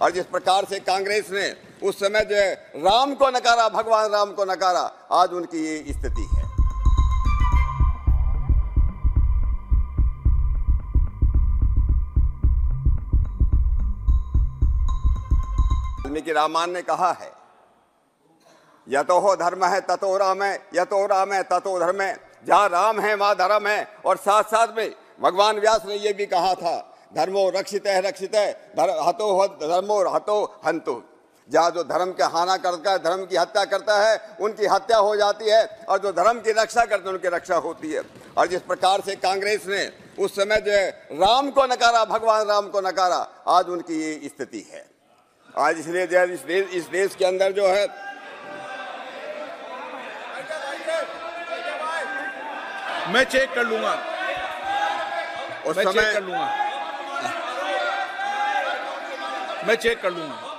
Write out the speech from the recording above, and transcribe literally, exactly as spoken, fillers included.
और जिस प्रकार से कांग्रेस ने उस समय जो है राम को नकारा, भगवान राम को नकारा, आज उनकी ये स्थिति है। वाल्मीकि रामायण ने कहा है, यतो हो धर्म है ततो राम है, यतो राम है ततो धर्म है। जहाँ राम है वहाँ धर्म है। और साथ साथ में भगवान व्यास ने यह भी कहा था, धर्मो रक्षित है रक्षित है हतो धर्मो हतो हंतु। जहाँ जो धर्म का हाना करता है, धर्म की हत्या करता है, उनकी हत्या हो जाती है, और जो धर्म की रक्षा करते हैं उनकी रक्षा होती है। और जिस प्रकार से कांग्रेस ने उस समय जो है राम को नकारा, भगवान राम को नकारा, आज उनकी ये स्थिति है। आज इसलिए जो है इस देश, इस देश के अंदर जो है मैं चेक कर लूंगा, उस मैं समय चेक कर लूंगा, मैं चेक कर लूंगा।